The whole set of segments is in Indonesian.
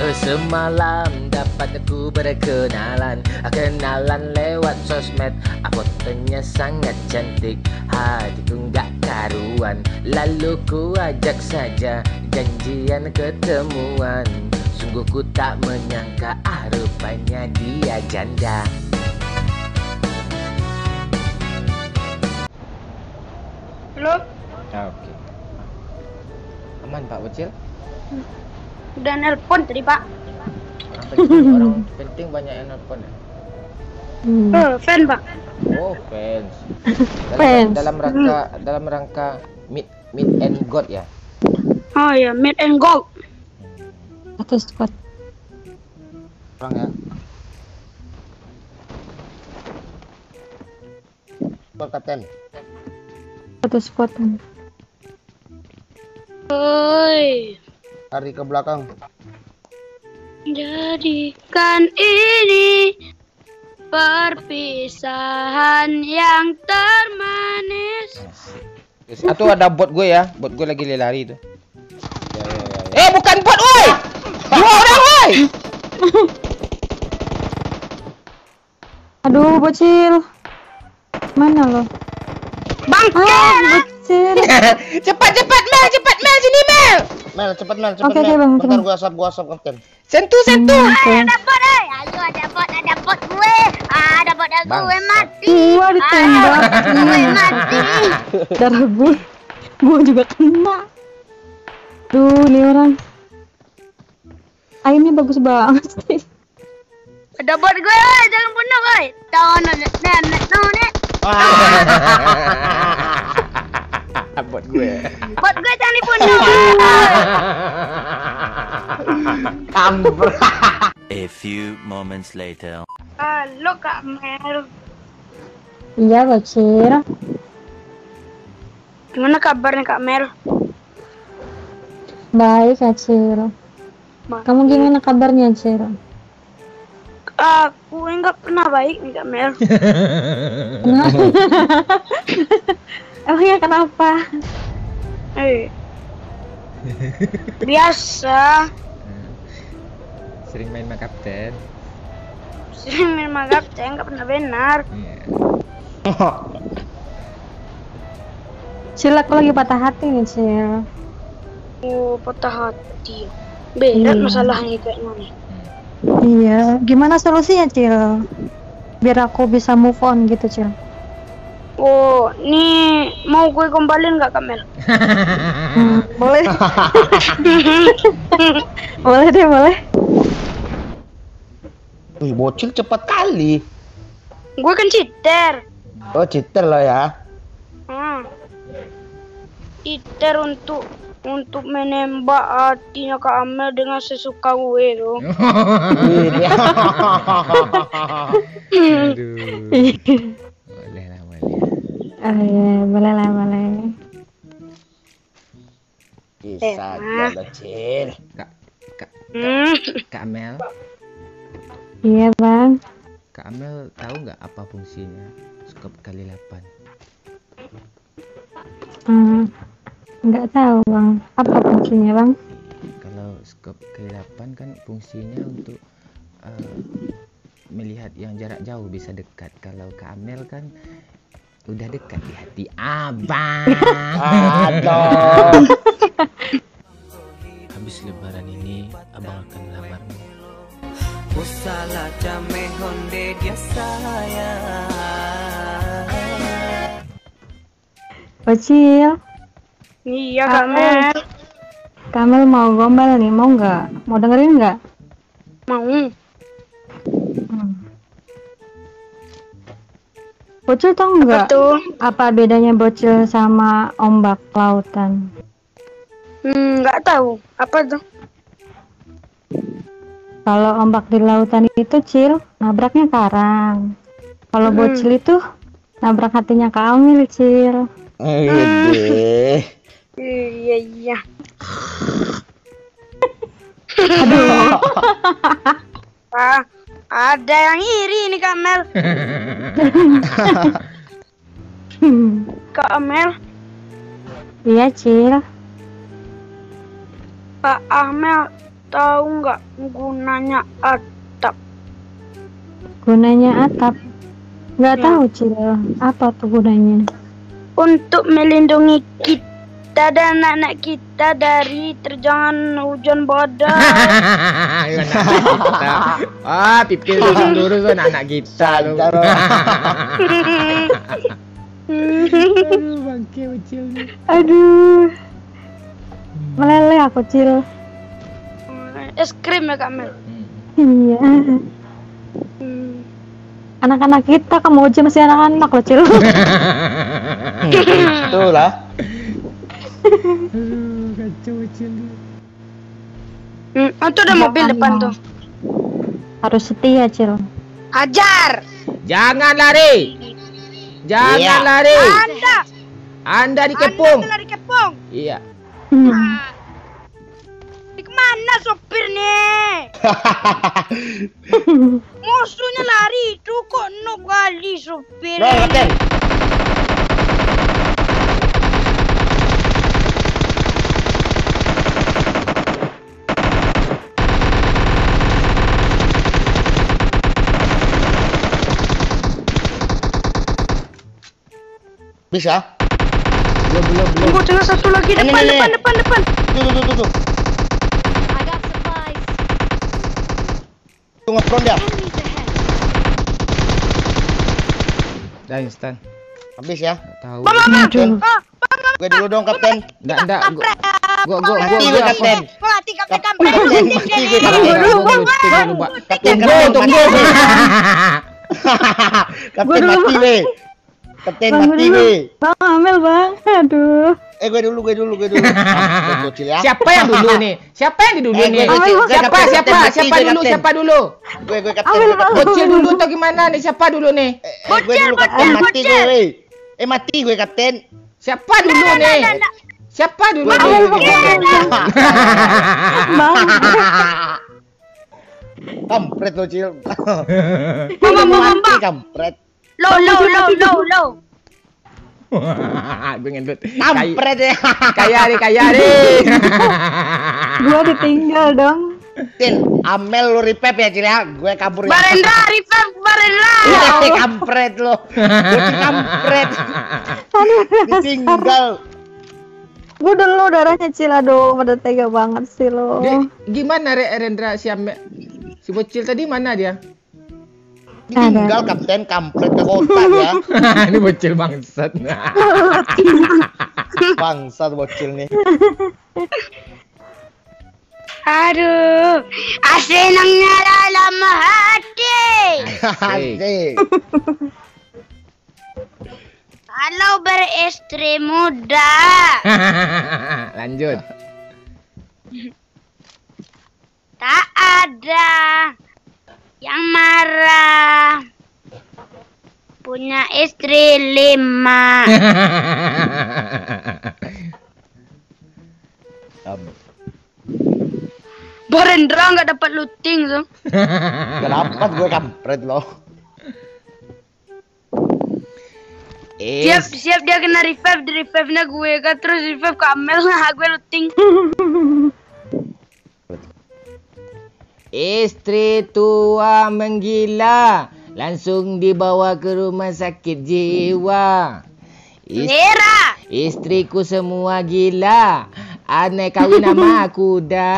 Semalam dapat aku berkenalan, kenalan lewat sosmed. Fotonya sangat cantik, hatiku nggak karuan. Lalu ku ajak saja janjian ketemuan. Sungguh ku tak menyangka, rupanya dia janda. Halo? Oke. Aman Pak Bocil? Udah nelpon tadi, Pak. Orang penting banyak yang nelpon ya? Fan, Pak. Oh, fans. Fans. Dalam rangka meet and God ya? Oh ya, meet and go. Satu squad. Orang ya. Pak Kapten. Satu squad. Oi, Hari ke belakang. jadikan ini perpisahan yang termanis. Atau ada bot gue ya, bot gue lagi lari itu. Ya. Bukan bot, woi! Dua orang, woi! Aduh, Bocil. Mana lo? Bang, Bocil. Cepat Mel, sini Mel. Mel, cepat Mel. Oke, Bang. Bentar gua asap Kapten. Sentuh. ada bot, ayo ada bot gue. Ada bot Bang. gue mati. Gua ditembak. Gue mati. Darah gue juga kena. Duh, ini orang. Aimnya bagus banget sih. Ada bot gue, jangan bunuh gue. Bot gue. Bot gue jangan dibunuh. Kampret. A few moments later. Halo Kak Mel. Iya, Bocil. Gimana kabarnya Kak Mel? Baik, Acil. Kamu gimana kabarnya, Acil? Aku enggak pernah baik nih Kak Mel. Emangnya kenapa? Biasa. Sering main sama Kapten. Sering main magap, saya enggak pernah benar. Cil, aku lagi patah hati nih, Cil. Oh, patah hati. Berat masalahnya kayaknya nih. Iya, gimana solusinya, Cil? Biar aku bisa move on gitu, Cil. Oh, nih mau gue kembaliin nggak Kak Mel? Boleh. Boleh deh, boleh. Wih, Bocil cepat kali. Gue kan cheater. Oh, cheater lo ya. Cheater untuk menembak hatinya Kak Amel dengan sesuka gue tuh. Boleh lah. Oh iya, boleh lah, boleh. Bisa aja Bocil. Kak Amel. Iya, Bang. Kak Amel tahu nggak apa fungsinya skop kali 8? Nggak tahu, Bang. Apa fungsinya, Bang? Kalau skop kali 8 kan fungsinya untuk melihat yang jarak jauh bisa dekat. Kalau Kak Amel kan udah dekat di hati abang. Aduh. Habis lebaran ini abang akan melamarmu. Bocil. Iya Kak Mel. Kamel mau gombal nih, mau nggak? Mau dengerin nggak? Mau. Bocil tau nggak? Tuh. Apa bedanya bocil sama ombak lautan? Nggak tahu. Apa tuh? Kalau ombak di lautan itu, Cil, nabraknya karang. Kalau bocil itu nabrak hatinya Kamil, Cil. Iya. Aduh. Ada yang iri nih Kak Mel. Kak Mel. Iya, Cil. Kak Amel tahu nggak gunanya atap? Gunanya atap? Nggak Ya. tahu, Cil. Apa tuh gunanya? Untuk melindungi kita dan anak-anak kita dari terjangan hujan badai. Anak kita. Ah, pipil lurus tuh anak kita lu. Sadar, oh. Aduh, bangke bocil nih. Aduh. Meleleh aku, Cil. Es krim ya Kak Mel. Iya. Hmm. Anak-anak kita, kamu aja masih anak-anak loh, Cil. Itulah. Aduh, kacau bocil nih. Itu ada mobil depan tuh. Harus setia, Cil. Hajar. Jangan lari. Jangan Iya. lari. Anda. Anda dikepung. Anda telah dikepung. Iya. Di kemana sopirnya? Musuhnya lari itu kok noob kali sopir. No, Kapten. Bisa? Belum. Tunggu tinggal satu lagi depan Ini. depan. Tuh. I got supplies. Tuh ngefront dia. Enemies ahead. Dah instan. Habis ya. Nggak tahu. Kapten. Ah, Gue dulu dong, Kapten. Enggak. Gua Mati gue, Kapten. mati kapten Kapten, kampret. mati gue, Tunggu. Kapten. Tunggu. Kapten mati we. Kapten mati we. Bang Amel, Bang. Aduh. Gue dulu. Kapten bocil ya. Siapa yang dulu nih? Siapa yang dulu Eh, nih? gue bocil. Siapa Siapa dulu? gue Kapten. Amel, Bang. Bocil dulu atau gimana nih? Siapa dulu nih? Gue dulu, Kapten. Mati gue we. Mati gue, Kapten. Siapa dulu nih? Siapa dulu nih? Bang. Kampret lo, Cil. Bang. Mati kampret. Low. Pengen duit. Kampret ya. Kaya nih. Gua ditinggal dong. Tin, Amel lu revive ya, Cil ya. Gue kabur ya. Barendra, revive Barendra. Iya, kampret lo. Bocil kampret. Ditinggal. Gua dulu darahnya, Cil. Aduh, pada tega banget sih lo. Gimana Rendra si bocil tadi mana dia? Ditinggal Kapten, kampret ke kota ya. Ini bocil bangsat. Bangsat bocil nih. Aduh, senangnya dalam hati. Asik. Kalau beristri muda. Lanjut. Tak ada yang marah. Punya istri 5. Barendra nggak dapat looting tuh. Gak dapat gue kampret lo. Siap dia kena revive, di revive-nya gue kan, terus revive ke Amel, nah gue looting. Istri tua menggila, langsung dibawa ke rumah sakit jiwa. Nera. Istriku semua gila, aneh kawin sama kuda.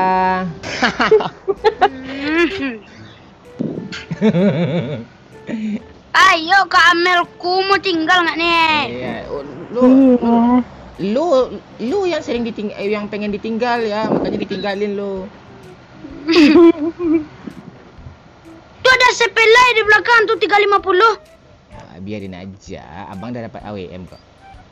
Ayo Kak Amelku, mau tinggal nggak nih? Iya, Iya. lu yang sering yang pengen ditinggal ya, makanya ditinggalin lu. Tuh ada sepelai di belakang tuh 350. Ah, biarin aja, abang udah dapat AWM kok.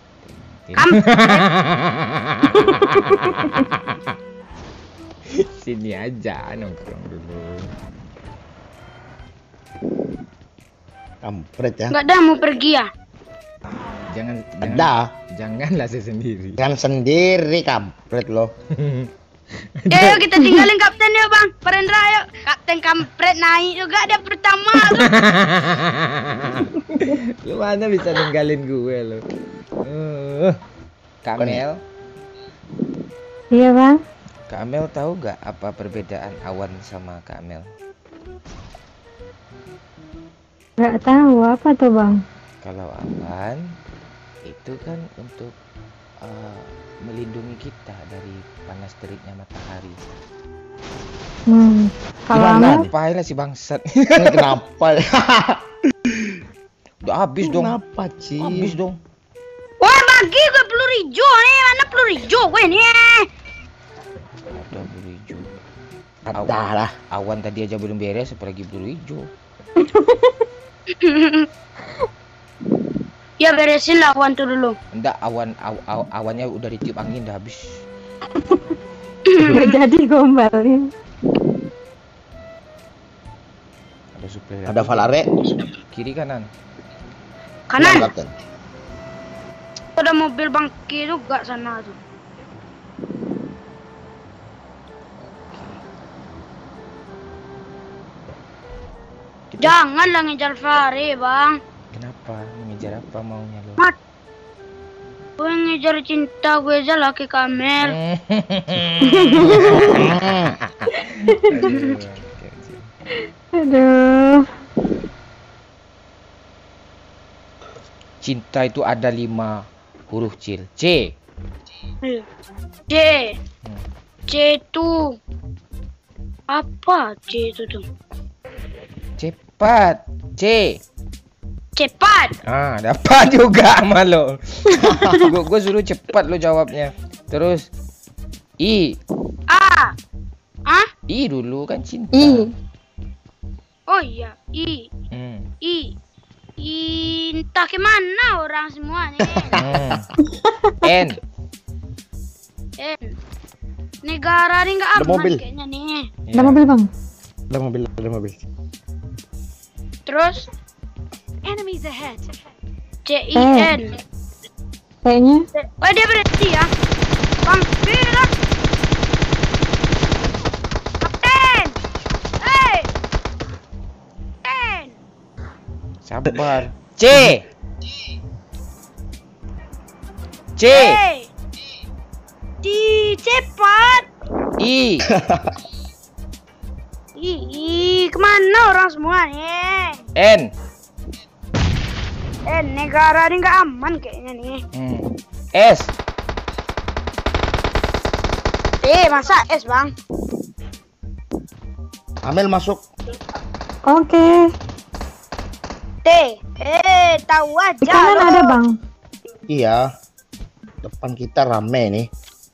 Sini aja nongkrong dulu. Kampret ya. Nggak ada, mau pergi ya? Janganlah saya sendiri. Jangan sendiri kampret lo. Ayo kita tinggalin kapten ya bang. Barendra ayo. Kapten kampret naik juga dia pertama tuh. Lu mana bisa ninggalin gue lo. Kamel. Iya, Bang. Kak Amel tahu nggak apa perbedaan awan sama Kak Amel? Nggak tahu apa tuh bang. Kalau awan itu kan untuk melindungi kita dari panas teriknya matahari. Kalau Gimana Amel Ngapain lah si bangsat? Ini kenapa? Udah habis dong. Kenapa, Ci? Habis dong. Wah, bagi gue peluru hijau nih. Mana peluru hijau gue nih? Ada peluru hijau. Ada lah. Awan tadi aja belum beres, apalagi peluru hijau. Ya beresin lah awan tuh dulu. Enggak, awannya udah ditiup angin, udah habis. nggak jadi gombalin. Ada supply. Ada Valare. Kiri kanan. Kanan. Iya, Kapten. Ada mobil bangki juga sana tuh. Janganlah ngejar Fahri, bang. Kenapa? Mengejar apa maunya lo? Mat. Gue ngejar cinta gue aja laki Kamel. Aduh. Cinta itu ada 5 huruf, Cil. C. C. C itu apa? C itu tuh. Cepat. C. Cepat. Ah, dapat juga sama lo. Gue suruh cepat lo jawabnya. Terus I. A. Ah? I dulu kan cinta. I. Oh iya, I. I. Entah kemana orang semua nih. N. N. Negara ini nggak Ada aman mobil. kayaknya nih. Ada mobil bang. Ada mobil. Terus Enemies ahead. C-I-N. Kayaknya. Oh dia berhenti ya. Vampir lah. Kapten. Hey. Kapten. Sabar. C. C. Hey. Di cepat. I. Ih, kemana orang semua nih? N. Negara ini nggak aman kayaknya nih. S. Masa S bang? Amel masuk. Oke. T. Tahu Di aja kanan lo. ada bang. Iya. Depan kita rame nih.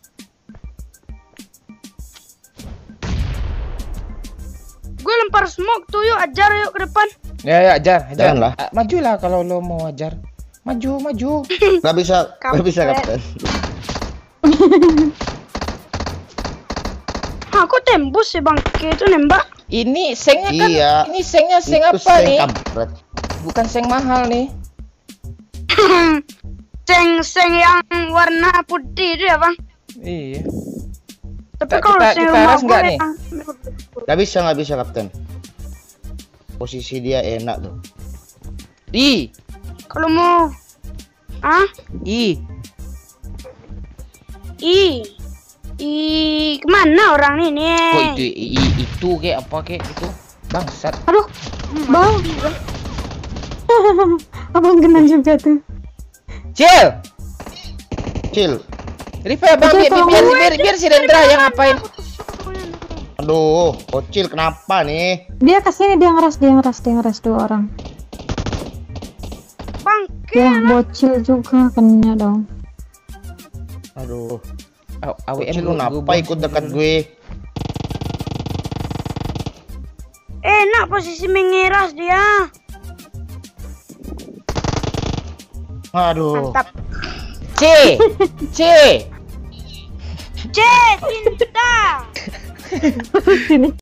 Gue lempar smoke tuh, yuk ajar yuk ke depan. Ya, ajar. Janganlah. Majulah kalau lo mau ajar. Maju. Gak bisa, Kapten. Aku tembus sih bang, itu nembak. Ini sengnya kan? Iya. Ini sengnya seng Itu apa seng nih? kampret. Bukan seng mahal nih. Seng yang warna putih itu ya bang. Iya. Tapi Kita- kalau kita- seng kita rumah ras nggak gue nih? Gak bisa, Kapten. Posisi dia enak tuh. I. Kalau mau, I. Kemana orang ini? Kok itu kayak apa kayak itu? Bangsat. Aduh. Bang. Abang kena juga tuh. Cil. Revive bang, biar si Rendra yang ngapain? Aduh, bocil kenapa nih? Dia kesini, dia ngeras 2 orang. Bangke. Ya bocil juga kena dong. Aduh, AWM bocil lu kenapa ikut dekat gue? Enak posisi mengeras dia. Aduh. Mantap. C. C cinta. Sini.